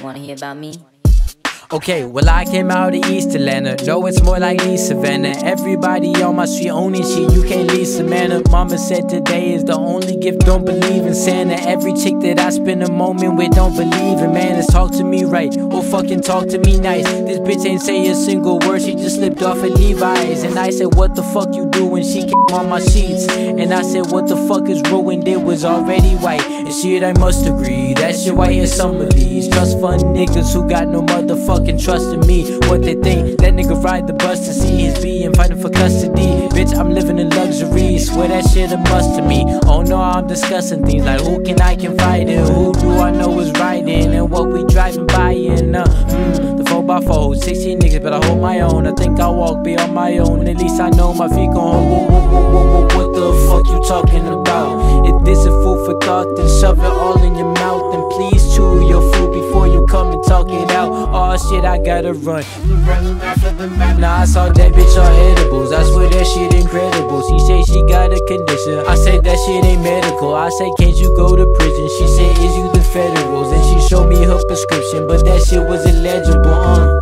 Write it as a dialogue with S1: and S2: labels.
S1: Wanna hear about me?
S2: Okay, well I came out of East Atlanta. No, it's more like East Savannah. Everybody on my street owning shit, you can't leave Savannah. Mama said today is the only gift, don't believe in Santa. Every chick that I spend a moment with don't believe in manners. Talk to me right, or fucking talk to me nice. This bitch ain't say a single word, she just slipped off at Levi's. And I said, what the fuck you doing? She came on my sheets. And I said, what the fuck is ruined? It was already white. And shit, I must agree, that shit white as some of these trust fund niggas who got no motherfucking trust in me. What they think, that nigga ride the bus to see his B and fighting for custody. Bitch, I'm living in luxury, swear that shit a must to me. Oh no, I'm discussing things like who can I confide in, who do I know is riding, and what we driving by in. The 4x4, 16 niggas, but I hold my own. I think I walk be on my own, at least I know my feet gon' hold. What the fuck you talking about? If this is food for thought, then shove it all in your mouth, and please chew your food before you come and talk it out. Oh shit, I gotta run. Nah, I saw that bitch on edibles, I swear that shit incredible. She say she got a condition, I say that shit ain't medical. I say can't you go to prison, she said is you the federals. And she showed me her prescription, but that shit was illegible.